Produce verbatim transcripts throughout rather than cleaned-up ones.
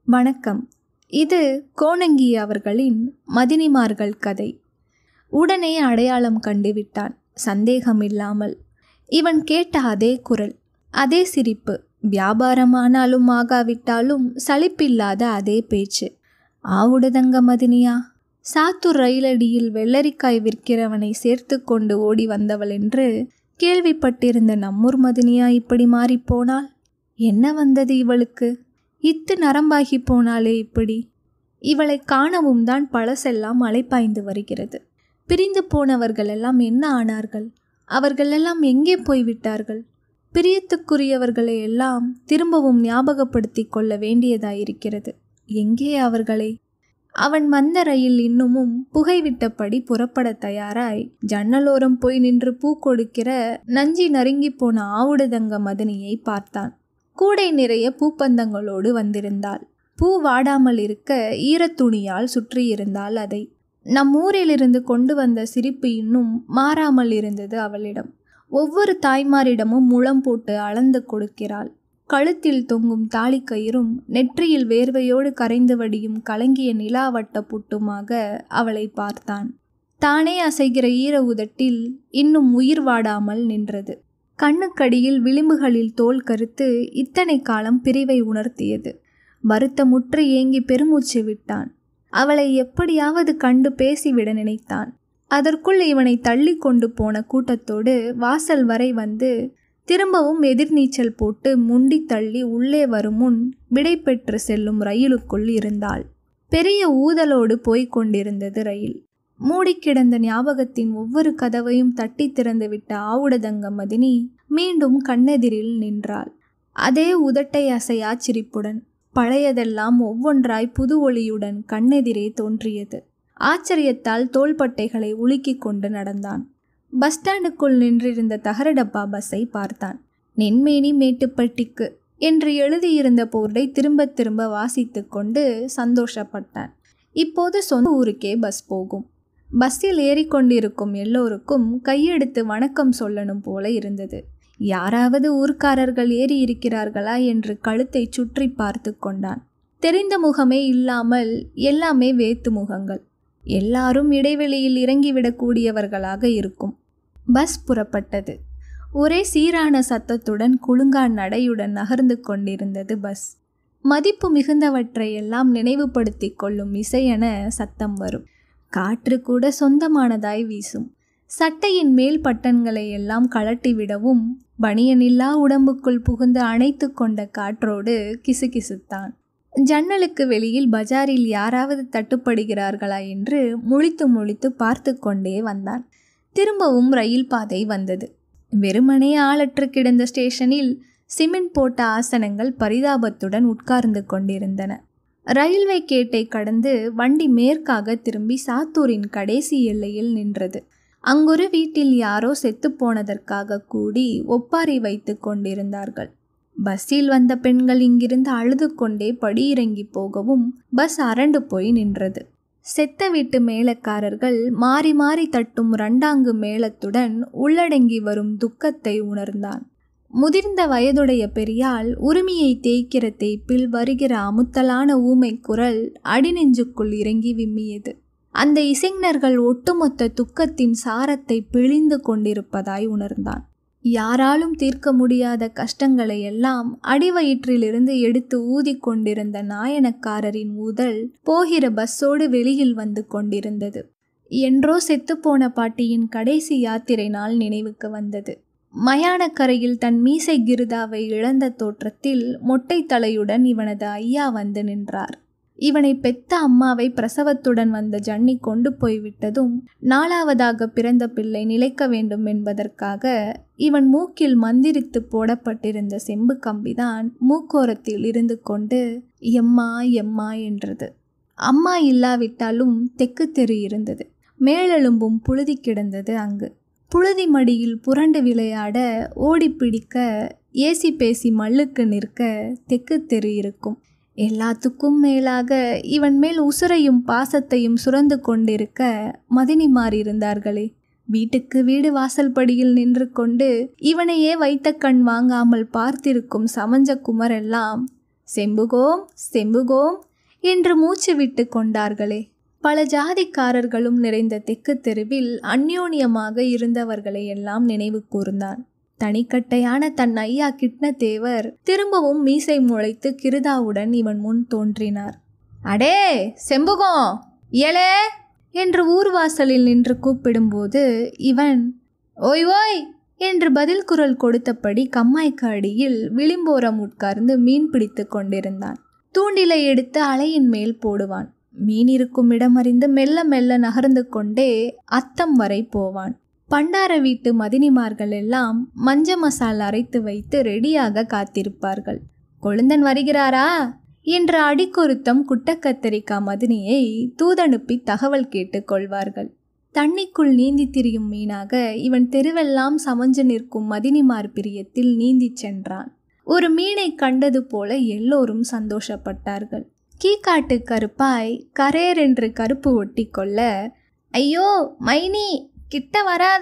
வணக்கம். இது கோணங்கி அவர்களின் மதினிமார்கள் கதை. உடனே அடையாளம் கண்டுவிட்டான், சந்தேகமில்லாமல். இவன் கேட்ட அதே குரல், அதே சிரிப்பு, வியாபாரமானாலும் ஆகாவிட்டாலும் சலிப்பில்லாத அதே பேச்சு. ஆவுடுதங்க மதினியா? சாத்தூர் ரயிலடியில் வெள்ளரிக்காய் விற்கிறவனை சேர்த்து கொண்டு ஓடி வந்தவள் என்று கேள்விப்பட்டிருந்த நம்மூர் மதினியா இப்படி மாறிப்போனாள்? என்ன வந்தது இவளுக்கு? இத்து நரம்பாகி போனாலே இப்படி. இவளை காணவும் தான் பழசெல்லாம் அலைப்பாய்ந்து வருகிறது. பிரிந்து போனவர்களெல்லாம் என்ன ஆனார்கள்? அவர்களெல்லாம் எங்கே போய்விட்டார்கள்? பிரியத்துக்குரியவர்களை எல்லாம் திரும்பவும் ஞாபகப்படுத்தி கொள்ள வேண்டியதாயிருக்கிறது. எங்கே அவர்களை? அவன் வந்த ரயில் இன்னமும் புகைவிட்டபடி புறப்பட தயாராய் ஜன்னலோரம் போய் நின்று பூ கொடுக்கிற நஞ்சி நறுங்கி போன ஆவுடுதங்க மதினியை பார்த்தான். கூடை நிறைய பூப்பந்தங்களோடு வந்திருந்தாள். பூ வாடாமல் இருக்க ஈரத்துணியால் சுற்றியிருந்தாள் அதை. நம் ஊரிலிருந்து கொண்டு வந்த சிரிப்பு இன்னும் மாறாமல் இருந்தது அவளிடம். ஒவ்வொரு தாய்மாரிடமும் முழம் போட்டு அளந்து கொடுக்கிறாள். கழுத்தில் தொங்கும் தாலிக்கயிறும் நெற்றியில் வேர்வையோடு கரைந்து வடியும் கலங்கிய நிலாவட்ட புட்டுமாக அவளை பார்த்தான். தானே அசைகிற ஈர உதட்டில் இன்னும் உயிர் வாடாமல் நின்றது. கண்ணுக்கடியில் விளிம்புகளில் தோல் கருத்து இத்தனை காலம் பிரிவை உணர்த்தியது. வருத்தமுற்று ஏங்கி பெருமூச்சு விட்டான். அவளை எப்படியாவது கண்டு பேசிவிட நினைத்தான். அதற்குள் இவனை தள்ளி கொண்டு போன கூட்டத்தோடு வாசல் வரை வந்து திரும்பவும் எதிர்நீச்சல் போட்டு முண்டி தள்ளி உள்ளே வரும் முன் விடை பெற்று செல்லும் ரயிலுக்குள் இருந்தாள். பெரிய ஊதலோடு போய்க் கொண்டிருந்தது ரயில். மூடிக்கிடந்த ஞாபகத்தின் ஒவ்வொரு கதவையும் தட்டி திறந்துவிட்ட ஆவுடுதங்க மதினி மீண்டும் கண்ணெதிரில் நின்றாள். அதே உதட்டை அசையா சிரிப்புடன். பழையதெல்லாம் ஒவ்வொன்றாய் புது ஒளியுடன் கண்ணெதிரே தோன்றியது. ஆச்சரியத்தால் தோள்பட்டைகளை உலுக்கி கொண்டு நடந்தான். பஸ் ஸ்டாண்டுக்குள் நின்றிருந்த தகர டப்பா பஸ்ஸை பார்த்தான். நென்மேனி மேட்டுப்பட்டிக்கு என்று எழுதியிருந்த போர்டை திரும்ப திரும்ப வாசித்து கொண்டு சந்தோஷப்பட்டான். இப்போது சொந்த ஊருக்கே பஸ் போகும். பஸ்ஸில் ஏறிக்கொண்டிருக்கும் எல்லோருக்கும் கையெடுத்து வணக்கம் சொல்லணும் போல இருந்தது. யாராவது ஊர்க்காரர்கள் ஏறி இருக்கிறார்களா என்று கழுத்தை சுற்றி பார்த்து கொண்டான். தெரிந்த முகமே இல்லாமல் எல்லாமே வேத்து முகங்கள். எல்லாரும் இடைவெளியில் இறங்கிவிடக்கூடியவர்களாக இருக்கும். பஸ் புறப்பட்டது. ஒரே சீரான சத்தத்துடன் குலுங்கான் நடையுடன் நகர்ந்து கொண்டிருந்தது பஸ். மதிப்பு மிகுந்தவற்றை எல்லாம் நினைவுபடுத்தி கொள்ளும் இசையென சத்தம் வரும். காற்று கூட சொந்தமானதாய் வீசும். சட்டையின் மேல் பட்டன்களை எல்லாம் கழட்டிவிடவும் பனியனில்லா உடம்புக்குள் புகுந்து அணைத்து கொண்ட காற்றோடு கிசுகிசுத்தான். ஜன்னலுக்கு வெளியில் பஜாரில் யாராவது தட்டுப்படுகிறார்களா என்று முழித்து முழித்து பார்த்து கொண்டே வந்தான். திரும்பவும் ரயில் பாதை வந்தது. வெறுமனே ஆளற்று கிடந்த ஸ்டேஷனில் சிமெண்ட் போட்ட ஆசனங்கள் பரிதாபத்துடன் உட்கார்ந்து கொண்டிருந்தன. ரயில்வே கேட்டை கடந்து வண்டி மேற்காக திரும்பி சாத்தூரின் கடைசி எல்லையில் நின்றது. அங்கொரு வீட்டில் யாரோ செத்து போனதற்காக கூடி ஒப்பாரி வைத்து கொண்டிருந்தார்கள். பஸ்ஸில் வந்த பெண்கள் இங்கிருந்து அழுது கொண்டே படியிறங்கி போகவும் பஸ் அரண்டு போய் நின்றது. செத்த வீட்டு மேளக்காரர்கள் மாறி மாறி தட்டும் இரண்டாங்கு மேளத்துடன் உள்ளடங்கி வரும் துக்கத்தை உணர்ந்தான். முதிர்ந்த வயதுடைய பெரியாள் உரிமையை தேய்க்கிற தேய்ப்பில் வருகிற அமுத்தலான ஊமை குரல் அடிநெஞ்சுக்குள் இறங்கி விம்மியது. அந்த இசைஞர்கள் ஒட்டுமொத்த துக்கத்தின் சாரத்தை பிழிந்து கொண்டிருப்பதாய் உணர்ந்தான். யாராலும் தீர்க்க முடியாத கஷ்டங்களை எல்லாம் அடிவயிற்றிலிருந்து எடுத்து ஊதி கொண்டிருந்த நாயனக்காரரின் ஊதல் போகிற பஸ்ஸோடு வெளியில் வந்து கொண்டிருந்தது. என்றோ செத்துப்போன பாட்டியின் கடைசி யாத்திரை நாள் நினைவுக்கு வந்தது. மயானக்கரையில் தன் மீசை கிருதாவை இழந்த தோற்றத்தில் மொட்டை தலையுடன் இவனது ஐயா வந்து நின்றார். இவனை பெத்த அம்மாவை பிரசவத்துடன் வந்த ஜன்னி கொண்டு போய்விட்டதும் நாலாவதாக பிறந்த பிள்ளை நிலைக்க வேண்டும் என்பதற்காக இவன் மூக்கில் மந்திரித்து போடப்பட்டிருந்த செம்பு கம்பிதான் மூக்கோரத்தில் இருந்து கொண்டு எம்மா எம்மா என்றது. அம்மா இல்லாவிட்டாலும் தெக்கு தெரு இருந்தது. மேலெலும்பும் புழுதி கிடந்தது அங்கு. புழுதி மடியில் புரண்டு விளையாட ஓடி பிடிக்க ஏசி பேசி மல்லுக்கு நிற்க தெக்கு தெரு இருக்கும். எல்லாத்துக்கும் மேலாக இவன் மேல் உசுரையும் பாசத்தையும் சுரந்து கொண்டிருக்க மதினிமார் இருந்தார்களே. வீட்டுக்கு வீடு வாசல் படியில் நின்று கொண்டு இவனையே வைத்த கண் வாங்காமல் பார்த்திருக்கும் சமஞ்ச குமரெல்லாம் செம்புகோம் செம்புகோம் என்று மூச்சு விட்டு கொண்டார்களே. பல ஜாதிக்காரர்களும் நிறைந்த தெற்கு தெருவில் அந்யோன்யமாக இருந்தவர்களை எல்லாம் நினைவு கூர்ந்தான். தனிக்கட்டையான தன் ஐயா கிட்னதேவர் திரும்பவும் மீசை முளைத்து கிருதாவுடன் இவன் முன் தோன்றினார். அடே செம்புகோம், ஏலே என்று ஊர்வாசலில் நின்று கூப்பிடும்போது இவன் ஓய் ஓய் என்று பதில் குரல் கொடுத்தபடி கம்மாய்க்கு அடியில் விளிம்போரம் உட்கார்ந்து மீன் பிடித்து கொண்டிருந்தான். தூண்டிலை எடுத்து அலையின் மேல் போடுவான். மீன் இருக்கும் இடமறிந்து மெல்ல மெல்ல நகர்ந்து கொண்டே அத்தம் வரை போவான். பண்டார வீட்டு மதினிமார்கள் எல்லாம் மஞ்ச மசால் அரைத்து வைத்து ரெடியாக காத்திருப்பார்கள். கொழுந்தன் வருகிறாரா என்று அடிக்கொருத்தம் குட்டக்கத்தரிக்கா மதினியை தூதனுப்பி தகவல் கேட்டு கொள்வார்கள். தண்ணிக்குள் நீந்தி திரியும் மீனாக இவன் தெருவெல்லாம் சமஞ்சு நிற்கும் மதினிமார் பிரியத்தில் நீந்தி சென்றான். ஒரு மீனை கண்டது போல எல்லோரும் சந்தோஷப்பட்டார்கள். கீக்காட்டு கருப்பாய் கரேர் என்று கருப்பு ஒட்டி கொள்ள, ஐயோ மைனி கிட்ட வராத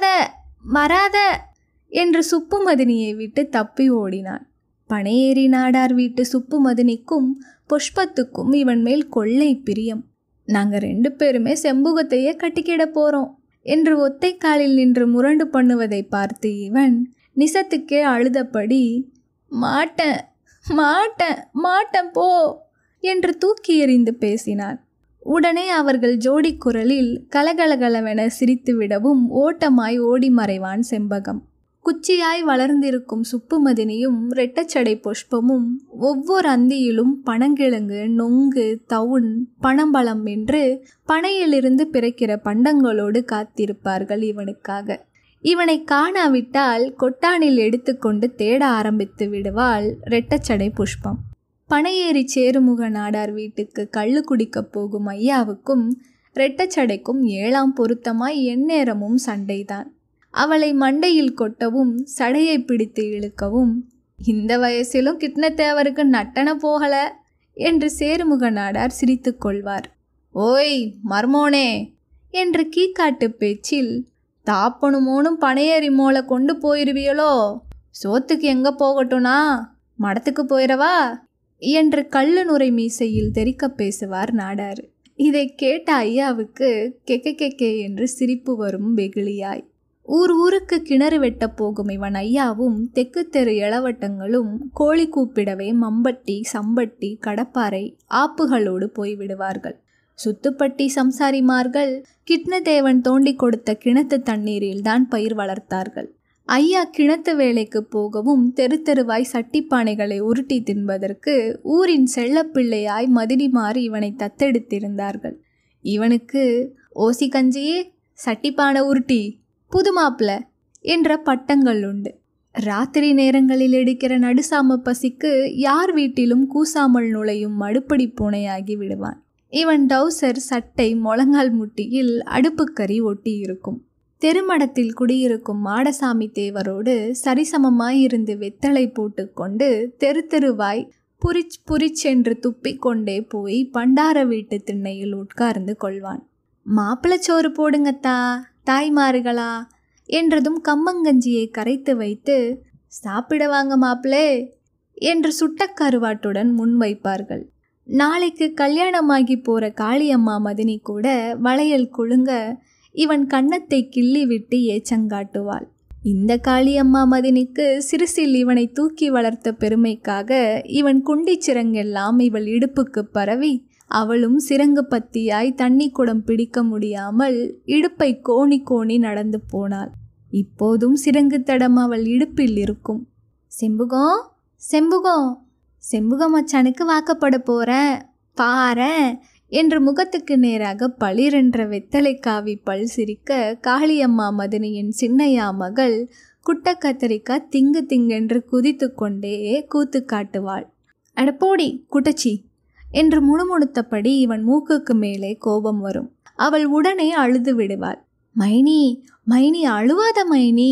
வராத என்று சுப்பு மதினியை விட்டு தப்பி ஓடினான். பனையேறி நாடார் வீட்டு சுப்பு மதினிக்கும் புஷ்பத்துக்கும் இவன் மேல் கொள்ளை பிரியம். நாங்கள் ரெண்டு பேருமே செம்புகத்தையே கட்டிக்கிட போகிறோம் என்று ஒத்தை காலில் நின்று முரண்டு பண்ணுவதை பார்த்து இவன் நிசத்துக்கே அழுதபடி மாட்டேன் மாட்டேன் மாட்டேன் போ என்று தூக்கி எறிந்து பேசினான். உடனே அவர்கள் ஜோடி குரலில் கலகலகலவென சிரித்து விடவும் ஓட்டமாய் ஓடி மறைவான் செம்பகம். குச்சியாய் வளர்ந்திருக்கும் சுப்புமதினியும் ரெட்டச்சடை புஷ்பமும் ஒவ்வொரு அந்தியிலும் பனங்கிழங்கு, நொங்கு, தவுன், பனம்பழம் என்று பனையிலிருந்து பிறக்கிற பண்டங்களோடு காத்திருப்பார்கள் இவனுக்காக. இவனை காணாவிட்டால் கொட்டானில் எடுத்துக்கொண்டு தேட ஆரம்பித்து விடுவாள் ரெட்டச்சடை புஷ்பம். பனையேறி சேருமுக நாடார் வீட்டுக்கு கள்ளு குடிக்கப் போகும் ஐயாவுக்கும் ரெட்டச்சடைக்கும் ஏழாம் பொருத்தமாய் எந்நேரமும் சண்டைதான். அவளை மண்டையில் கொட்டவும் சடையை பிடித்து இழுக்கவும், இந்த வயசிலும் கிட்னத்தேவருக்கு நட்டன போகல என்று சேருமுக நாடார் சிரித்து கொள்வார். ஓய் மர்மோனே என்று கீக்காட்டு பேச்சில், தாப்பனுமோனும் பனையேறி மோளை கொண்டு போயிருவியலோ, சோத்துக்கு எங்க போகட்டும்னா மடத்துக்கு போயிடவா என்று கள்ளு நுரை மீசையில் தெரிக்க பேசுவார் நாடார். இதை கேட்ட ஐயாவுக்கு கெக்க கெக்கே என்று சிரிப்பு வரும் வெகுளியாய். ஊர் ஊருக்கு கிணறு வெட்ட போகும் இவன் ஐயாவும் தெற்கு தெரு இளவட்டங்களும் கோழி கூப்பிடவே மம்பட்டி, சம்பட்டி, கடப்பாறை ஆப்புகளோடு போய்விடுவார்கள். சுத்துப்பட்டி சம்சாரிமார்கள் கிட்னதேவன் தோண்டி கொடுத்த கிணத்து தண்ணீரில் தான் பயிர் வளர்த்தார்கள். ஐயா கிணத்து வேலைக்கு போகவும் தெரு தெருவாய் சட்டிப்பானைகளை உருட்டி தின்பதற்கு ஊரின் செல்லப்பிள்ளையாய் மதினிமார் இவனை தத்தெடுத்திருந்தார்கள். இவனுக்கு ஓசி கஞ்சியே, சட்டிப்பானை உருட்டி, புது மாப்பிள என்ற பட்டங்கள் உண்டு. ராத்திரி நேரங்களில் எடுக்கிற நடுசாம பசிக்கு யார் வீட்டிலும் கூசாமல் நுழையும் மடுப்படி பூனையாகி விடுவான். இவன் டவுசர் சட்டை முழங்கால் முட்டியில் அடுப்புக்கறி ஒட்டி இருக்கும். தெருமடத்தில் குடியிருக்கும் மாடசாமி தேவரோடு சரிசமமாயிருந்து வெத்தலை போட்டு கொண்டு தெரு தெருவாய் புரிச் புரிச்சென்று துப்பிக்கொண்டே போய் பண்டார வீட்டு திண்ணையில் உட்கார்ந்து கொள்வான். மாப்பிளச்சோறு போடுங்கத்தா தாய்மார்களா என்றதும் கம்மங்கஞ்சியை கரைத்து வைத்து சாப்பிட வாங்க மாப்பிளே என்று சுட்ட கருவாட்டுடன் முன்வைப்பார்கள். நாளைக்கு கல்யாணமாகி போற காளியம்மா மதினி கூட வளையல் குலுங்க இவன் கன்னத்தை கிள்ளி விட்டு ஏச்சங்காட்டுவாள். இந்த காளியம்மா மதினிக்கு சிறுசில் இவனை தூக்கி வளர்த்த பெருமைக்காக இவன் குண்டி சிறங்கெல்லாம் இவள் இடுப்புக்கு பரவி அவளும் சிறங்கு பத்தியாய் தண்ணி குடம் பிடிக்க முடியாமல் இடுப்பை கோணி கோணி நடந்து போனாள். இப்போதும் சிறங்கு தடம் அவள் இடுப்பில் இருக்கும். செம்புகம் செம்புகம் செம்புகம் மச்சானுக்கு வாக்கப்பட போறேன் பாரேன் என்று முகத்துக்கு நேராக பளிரென்ற வெத்தலை காவி பல் சிரிக்க காளியம்மா மதினியின் சின்னையா மகள் குட்ட கத்தரிக்கா திங்கு திங்கென்று குதித்து கொண்டே கூத்து காட்டுவாள். அடப்போடி குட்டச்சி என்று முணுமுணுத்தபடி இவன் மூக்குக்கு மேலே கோபம் வரும். அவள் உடனே அழுது விடுவாள். மைனி மைனி அழுவாத மைனி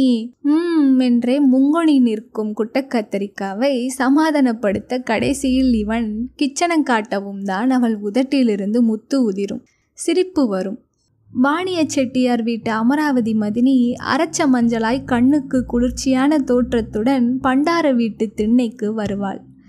ம் என்றே முங்கொணி நிற்கும் குட்டக்கத்தரிக்காவை சமாதானப்படுத்த கடைசியில் இவன் கிச்சனம் காட்டவும் தான் அவள் உதட்டிலிருந்து முத்து உதிரும். சிரிப்பு வரும். வாணிய செட்டியார் வீட்டு அமராவதி மதினி அரைச்ச மஞ்சளாய் கண்ணுக்கு குளிர்ச்சியான தோற்றத்துடன் பண்டார வீட்டு திண்ணைக்கு வருவாள்.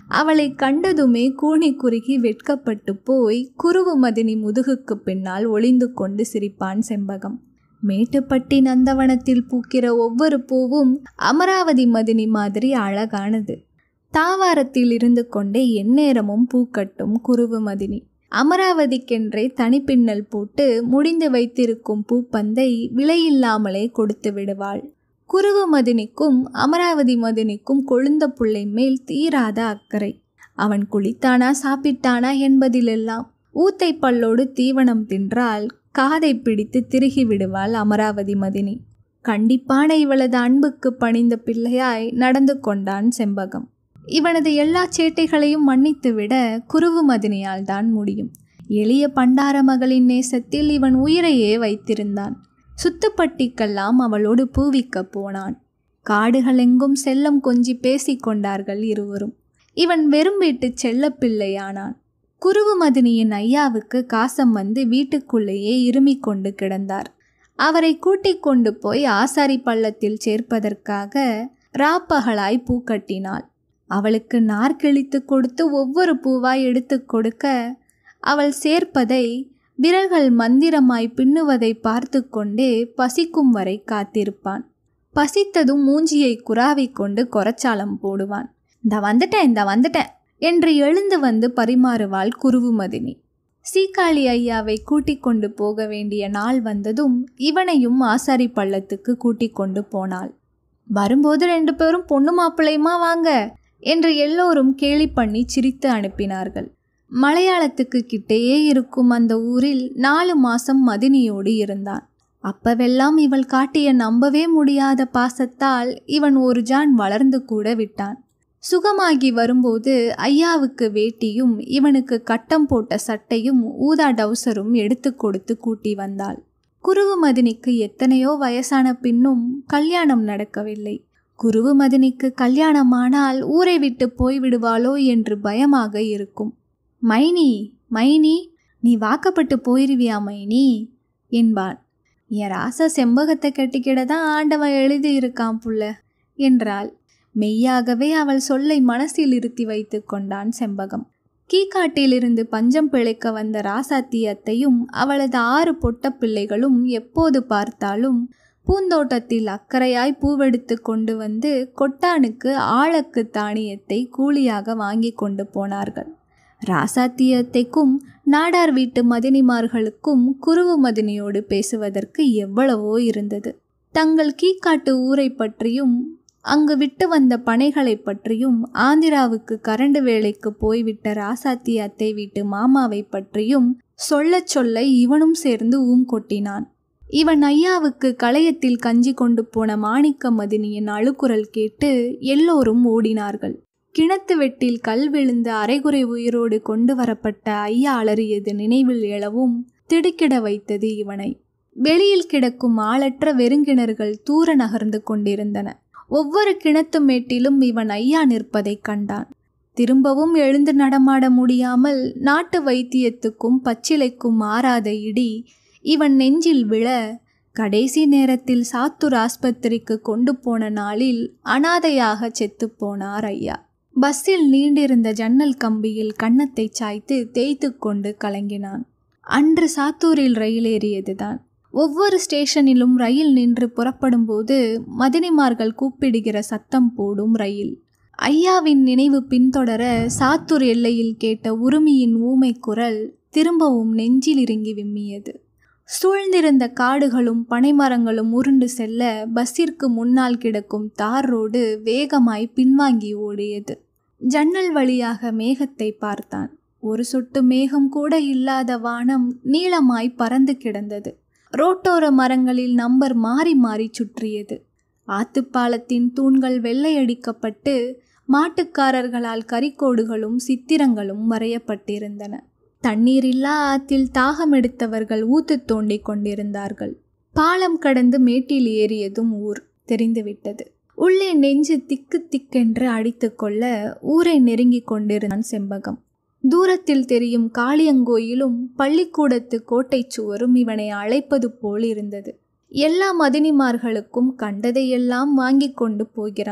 அவளை கண்டதுமே கூனி குறுகி வெட்கப்பட்டு போய் குருவு மதினி முதுகுக்கு பின்னால் ஒளிந்து கொண்டு சிரிப்பான் செம்பகம். மேட்டுப்பட்டி நந்தவனத்தில் பூக்கிற ஒவ்வொரு பூவும் அமராவதி மதினி மாதிரி அழகானது. தாவாரத்தில் இருந்து கொண்டே எந்நேரமும் பூக்கட்டும் குருவு மதினி. அமராவதிக்கென்றே தனிப்பின்னல் போட்டு முடிந்து வைத்திருக்கும் பூப்பந்தை விலையில்லாமலே கொடுத்து விடுவாள். குருவு மதினிக்கும் அமராவதி மதினிக்கும் கொழுந்த புள்ளை மேல் தீராத அக்கறை. அவன் குளித்தானா சாப்பிட்டானா என்பதிலெல்லாம். ஊத்தை பல்லோடு தீவனம் தின்றால் காதை பிடித்து திருகி விடுவாள் அமராவதி மதினி. கண்டிப்பான இவளது அன்புக்கு பணிந்த பிள்ளையாய் நடந்து கொண்டான் செம்பகம். இவனது எல்லா சேட்டைகளையும் மன்னித்துவிட குருவு மதினியால் தான் முடியும். எளிய பண்டார மகளின் நேசத்தில் இவன் உயிரையே வைத்திருந்தான். சுத்துப்பட்டிக்கெல்லாம் அவளோடு பூவிக்க போனான். காடுகள் எங்கும் செல்லம் கொஞ்சி பேசிக்கொண்டார்கள் இருவரும். இவன் வெறும் வீட்டு செல்ல பிள்ளையானான். குருவு மதினியின் ஐயாவுக்கு காசம் வந்து வீட்டுக்குள்ளேயே இருமி கொண்டு கிடந்தார். அவரை கூட்டிக் கொண்டு போய் ஆசாரி பள்ளத்தில் சேர்ப்பதற்காக ராப்பகலாய் பூ கட்டினாள். அவளுக்கு நார் கிழித்து கொடுத்து ஒவ்வொரு பூவாய் எடுத்து கொடுக்க அவள் சேர்ப்பதை விரல்கள் மந்திரமாய் பின்னுவதை பார்த்து கொண்டே பசிக்கும் வரை காத்திருப்பான். பசித்ததும் மூஞ்சியை குறாவிக் கொண்டு கொரச்சாலம் போடுவான். இந்த வந்துட்டேன் இந்த வந்துட்டேன் என்று எழுந்து வந்து பரிமாறுவாள் குருவு மதினி. சீக்காளி ஐயாவை கூட்டிக் கொண்டு போக வேண்டிய நாள் வந்ததும் இவனையும் ஆசாரி பள்ளத்துக்கு கூட்டிக் கொண்டு போனாள். வரும்போது ரெண்டு பேரும் பொண்ணு மாப்பிள்ளையுமா வாங்க என்று எல்லோரும் கேலி பண்ணி சிரித்து அனுப்பினார்கள். மலையாளத்துக்கு கிட்டேயே இருக்கும் அந்த ஊரில் நாலு மாசம் மதினியோடு இருந்தான். அப்பவெல்லாம் இவள் காட்டிய நம்பவே முடியாத பாசத்தால் இவன் ஒரு ஜான் வளர்ந்து கூட விட்டான். சுகமாகி வரும்போது ஐயாவுக்கு வேட்டியும் இவனுக்கு கட்டம் போட்ட சட்டையும் ஊதா டவுசரும் எடுத்து கொடுத்து கூட்டி வந்தாள். குருவு மதினிக்கு எத்தனையோ வயசான பின்னும் கல்யாணம் நடக்கவில்லை. குருவு மதினிக்கு கல்யாணமானால் ஊரை விட்டு போய்விடுவாளோ என்று பயமாக இருக்கும். மைனி மைனி நீ வாக்கப்பட்டு போயிருவியா மைனி என்பான். என் ராசா செம்பகத்தை கட்டிக்கிட தான் ஆண்டவன் எழுதி இருக்கான் புள்ள என்றாள். மெய்யாகவே அவள் சொல்லை மனசில் இருத்தி வைத்து கொண்டான் செம்பகம். கீக்காட்டிலிருந்து பஞ்சம் பிழைக்க வந்த ராசாத்தி அத்தையும் அவளது ஆறு பொட்ட பிள்ளைகளும் எப்போது பார்த்தாலும் பூந்தோட்டத்தில் அக்கறையாய் பூவெடுத்து கொண்டு வந்து கொட்டானுக்கு ஆழக்கு தானியத்தை கூலியாக வாங்கி கொண்டு போனார்கள். ராசாத்தியத்தைக்கும் நாடார் வீட்டு மதினிமார்களுக்கும் குருவு மதினியோடு பேசுவதற்கு எவ்வளவோ இருந்தது. தங்கள் கீக்காட்டு ஊரை பற்றியும் அங்கு விட்டு வந்த பனைகளை பற்றியும் ஆந்திராவுக்கு கரண்டு வேலைக்கு போய்விட்ட ராசாத்தி அத்தை வீட்டு மாமாவை பற்றியும் சொல்ல சொல்ல இவனும் சேர்ந்து ஊம் கொட்டினான். இவன் ஐயாவுக்கு களையத்தில் கஞ்சி கொண்டு போன மாணிக்க மதினியின் அழுக்குரல் கேட்டு எல்லோரும் ஓடினார்கள். கிணத்து வெட்டில் கல் விழுந்து அரைகுறை உயிரோடு கொண்டு வரப்பட்ட ஐயா அலறியது நினைவில் எழவும் திடுக்கிட வைத்தது இவனை. வெளியில் கிடக்கும் ஆளற்ற வெறுங்கிணறுகள் தூர நகர்ந்து கொண்டிருந்தன. ஒவ்வொரு கிணத்து மேட்டிலும் இவன் ஐயா நிற்பதை கண்டான். திரும்பவும் எழுந்து நடமாட முடியாமல் நாட்டு வைத்தியத்துக்கும் பச்சிலைக்கும் மாறாத இடி இவன் நெஞ்சில் விழ கடைசி நேரத்தில் சாத்தூர் ஆஸ்பத்திரிக்கு கொண்டு போன நாளில் அனாதையாக செத்து போனார் ஐயா. பஸ்ஸில் நீண்டிருந்த ஜன்னல் கம்பியில் கன்னத்தை சாய்த்து தேய்த்து கொண்டு கலங்கினான். அன்று சாத்தூரில் ரயில் ஏறியதுதான். ஒவ்வொரு ஸ்டேஷனிலும் ரயில் நின்று புறப்படும் போது மதினிமார்கள் கூப்பிடுகிற சத்தம் போடும் ரயில். ஐயாவின் நினைவு பின்தொடர சாத்தூர் எல்லையில் கேட்ட உருமியின் ஊமை குரல் திரும்பவும் நெஞ்சில் இறங்கி விம்மியது. சூழ்ந்திருந்த காடுகளும் பனைமரங்களும் உருண்டு செல்ல பஸ்ஸிற்கு முன்னால் கிடக்கும் தார் ரோடு வேகமாய் பின்வாங்கி ஓடியது. ஜன்னல் வழியாக மேகத்தை பார்த்தான். ஒரு சொட்டு மேகம் கூட இல்லாத வானம் நீளமாய் பறந்து கிடந்தது. ரோட்டோர மரங்களில் நம்பர் மாறி மாறி சுற்றியது. ஆத்துப்பாலத்தின் தூண்கள் வெள்ளையடிக்கப்பட்டு மாட்டுக்காரர்களால் கரிக்கோடுகளும் சித்திரங்களும் வரையப்பட்டிருந்தன. தண்ணீரில்லா ஆத்தில் தாகம் எடுத்தவர்கள் ஊத்து தோண்டி கொண்டிருந்தார்கள். பாலம் கடந்து மேட்டில் ஏறியதும் ஊர் தெரிந்துவிட்டது. உள்ளே நெஞ்சு திக்கு திக்கென்று அடித்து கொள்ள ஊரை நெருங்கி கொண்டிருந்தான் செம்பகம். தூரத்தில் தெரியும் காளியங்கோயிலும் பள்ளிக்கூடத்து கோட்டை சுவரும் இவனை அழைப்பது போல் இருந்தது. எல்லா மதினிமார்களுக்கும் கண்டதையெல்லாம் வாங்கி கொண்டு போகிறான்.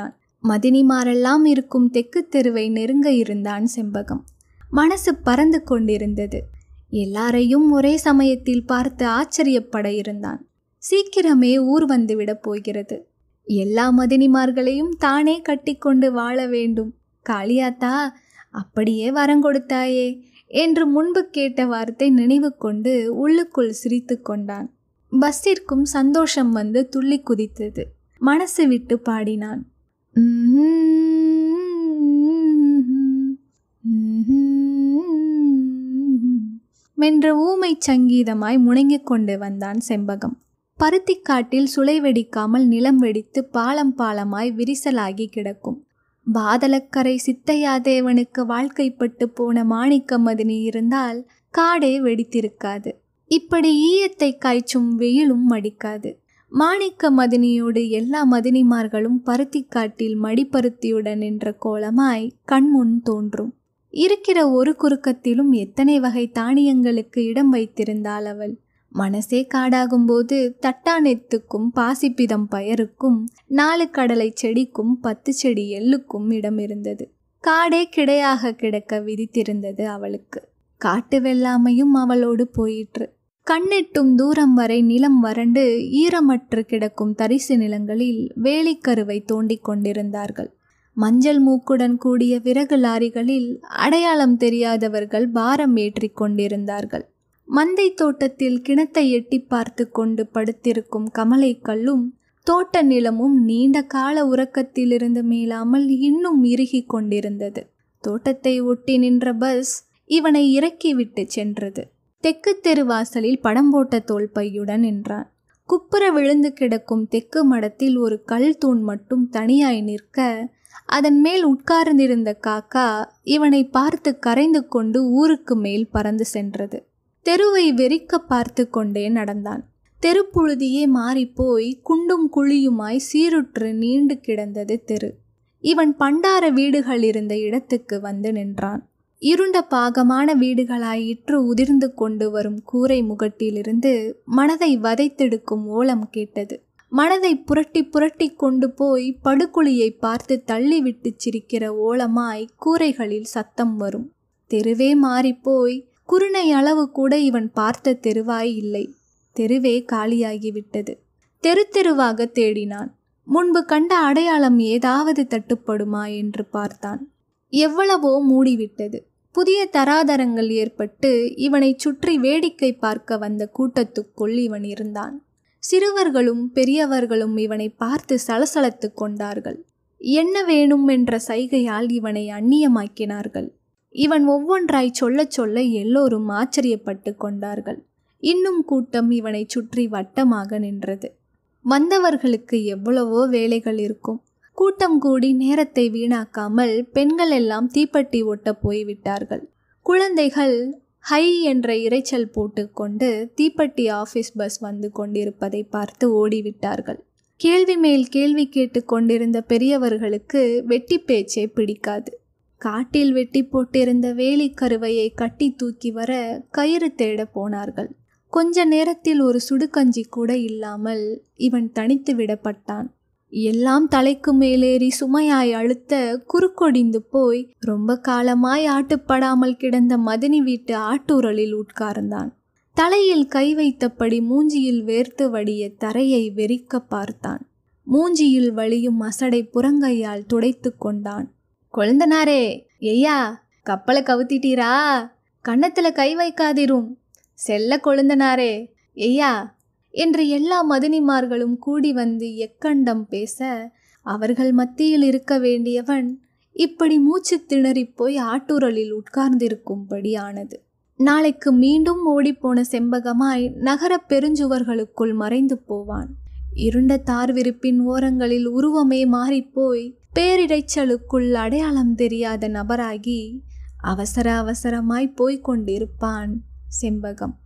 மதினிமாரெல்லாம் இருக்கும் தெற்கு தெருவை நெருங்க இருந்தான் செம்பகம். மனசு பறந்து கொண்டிருந்தது. எல்லாரையும் ஒரே சமயத்தில் பார்த்து ஆச்சரியப்பட இருந்தான். சீக்கிரமே ஊர் வந்துவிடப் போகிறது. எல்லா மதினிமார்களையும் தானே கட்டி கொண்டு வாழ வேண்டும். காளியாத்தா, அப்படியே வரங்கொடுத்தாயே என்று முன்பு கேட்ட வார்த்தை நினைவு கொண்டு உள்ளுக்குள் சிரித்து கொண்டான். பஸ்ஸிற்கும் சந்தோஷம் வந்து துள்ளி குதித்தது. மனசு விட்டு பாடினான். மென்ற ஊமை சங்கீதமாய் முணங்கிக் கொண்டு வந்தான் செம்பகம். பருத்திக்காட்டில் சுளை வெடிக்காமல் நிலம் வெடித்து பாலம் பாலமாய் விரிசலாகி கிடக்கும். பாதலக்கரை சித்தையாதேவனுக்கு வாழ்க்கைப்பட்டு போன மாணிக்க மதினி இருந்தால் காடே வெடித்திருக்காது. இப்படி ஈயத்தை காய்ச்சும் வெயிலும் மடிக்காது. மாணிக்க மதினியோடு எல்லா மதினிமார்களும் பருத்திக்காட்டில் மடிப்பருத்தியுடன் நின்ற கோலமாய் கண்முன் தோன்றும். இருக்கிற ஒரு குறுக்கத்திலும் எத்தனை வகை தானியங்களுக்கு இடம் வைத்திருந்தாள் அவள். மனசே காடாகும்போது தட்டானெத்துக்கும் பாசிப்பிதம் பயருக்கும் நாலு கடலை செடிக்கும் பத்து செடி எள்ளுக்கும் இடம் இருந்தது. காடே கிடையாக கிடக்க விதித்திருந்தது அவளுக்கு. காட்டு வெள்ளாமையும் அவளோடு போயிற்று. கண்ணெட்டும் தூரம் வரை நிலம் வறண்டு ஈரமற்று கிடக்கும் தரிசு நிலங்களில் வேலிக்கருவை தோண்டி கொண்டிருந்தார்கள். மஞ்சள் மூக்குடன் கூடிய விறகு லாரிகளில் அடையாளம் தெரியாதவர்கள் பாரம் ஏற்றி கொண்டிருந்தார்கள். மந்தை தோட்டத்தில் கிணத்தை எட்டி பார்த்து கொண்டு படுத்திருக்கும் கமலை கல்லும் தோட்ட நிலமும் நீண்ட கால உறக்கத்திலிருந்து மீளாமல் இன்னும் இறுகி கொண்டிருந்தது. தோட்டத்தை ஒட்டி நின்ற பஸ் இவனை இறக்கிவிட்டு சென்றது. தெற்கு தெருவாசலில் படம் போட்ட தோல் பையுடன் நின்றான். குப்புற விழுந்து கிடக்கும் தெற்கு மடத்தில் ஒரு கல் தூண் மட்டும் தனியாய் நிற்க அதன் மேல் உட்கார்ந்திருந்த காக்கா இவனை பார்த்து கரைந்து கொண்டு ஊருக்கு மேல் பறந்து சென்றது. தெருவை வெறிக்க பார்த்து கொண்டே நடந்தான். தெருப்புழுதியே மாறிப்போய் குண்டும் குழியுமாய் சீருற்று நீண்டு கிடந்தது தெரு. இவன் பண்டார வீடுகள் இருந்த இடத்துக்கு வந்து நின்றான். இருண்ட பாகமான வீடுகளாயிற்று உதிர்ந்து கொண்டு வரும் கூரை முகட்டிலிருந்து மனதை வதைத்தெடுக்கும் ஓலம் கேட்டது. மனதை புரட்டி புரட்டி கொண்டு போய் படுகுழியை பார்த்து தள்ளிவிட்டு சிரிக்கிற ஓலமாய் கூரைகளில் சத்தம் வரும். தெருவே மாறிப்போய் குருணை அளவு கூட இவன் பார்த்த தெருவாய் இல்லை. தெருவே காலியாகிவிட்டது. தெரு தெருவாக தேடினான். முன்பு கண்ட அடையாளம் ஏதாவது தட்டுப்படுமா என்று பார்த்தான். எவ்வளவோ மூடிவிட்டது. புதிய தராதரங்கள் ஏற்பட்டு இவனை சுற்றி வேடிக்கை பார்க்க வந்த கூட்டத்துக்குள் இவன் இருந்தான். சிறுவர்களும் பெரியவர்களும் இவனை பார்த்து சலசலத்து கொண்டார்கள். என்ன வேணும் என்ற சைகையால் இவனை அந்நியமாக்கினார்கள். இவன் ஒவ்வொன்றாய் சொல்ல சொல்ல எல்லோரும் ஆச்சரியப்பட்டு கொண்டார்கள். இன்னும் கூட்டம் இவனை சுற்றி வட்டமாக நின்றது. வந்தவர்களுக்கு எவ்வளவோ வேலைகள் இருக்கும். கூட்டம் கூடி நேரத்தை வீணாக்காமல் பெண்கள் எல்லாம் தீப்பெட்டி ஒட்ட போய்விட்டார்கள். குழந்தைகள் ஹை என்ற இரைச்சல் போட்டுக்கொண்டு தீப்பெட்டி ஆஃபீஸ் பஸ் வந்து கொண்டிருப்பதை பார்த்து ஓடிவிட்டார்கள். கேள்வி மேல் கேள்வி கேட்டு கொண்டிருந்த பெரியவர்களுக்கு வெட்டி பேச்சே பிடிக்காது. காட்டில் வெட்டி போட்டிருந்த வேலி கருவையை கட்டி தூக்கி வர கயிறு தேட போனார்கள். கொஞ்ச நேரத்தில் ஒரு சுடுகஞ்சி கூட இல்லாமல் இவன் தனித்து விடப்பட்டான். எல்லாம் தலைக்கு மேலேறி சுமையாய் அழுத்த குறுக்கொடிந்து போய் ரொம்ப காலமாய் ஆட்டுப்படாமல் கிடந்த மதினி வீட்டு ஆட்டூரலில் உட்கார்ந்தான். தலையில் கை வைத்தபடி மூஞ்சியில் வேர்த்து வடிய தரையை வெறிக்க பார்த்தான். மூஞ்சியில் வலியும் அசடை புறங்கையால் துடைத்து கொண்டான். கொழுந்தனாரே, ஐயா கப்பலை கவுத்திட்டீரா? கன்னத்துல கை வைக்காதிரும். செல்ல கொழுந்தனாரே, ஐயா என்று எல்லா மதினிமார்களும் கூடி வந்து எக்கண்டம் பேச அவர்கள் மத்தியில் இருக்க வேண்டியவன் இப்படி மூச்சு திணறிப்போய் ஆட்டூரலில் உட்கார்ந்திருக்கும்படி ஆனது. நாளைக்கு மீண்டும் ஓடிப்போன செம்பகமாய் நகர பெருஞ்சுவர்களுக்குள் மறைந்து போவான். இருண்ட தார் விரிப்பின் ஓரங்களில் உருவமே மாறிப்போய் பேரிரைச்சலுக்குள் அடையாளம் தெரியாத நபராகி அவசர அவசரமாய் போய்க் கொண்டிருப்பான் செம்பகம்.